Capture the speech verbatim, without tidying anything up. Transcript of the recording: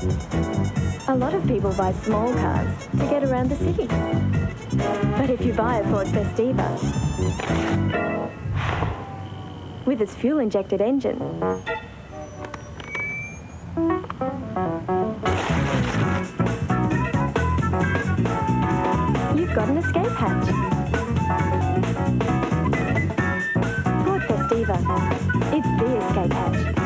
A lot of people buy small cars to get around the city. But if you buy a Ford Festiva with its fuel-injected engine, you've got an escape hatch. Ford Festiva. It's the escape hatch.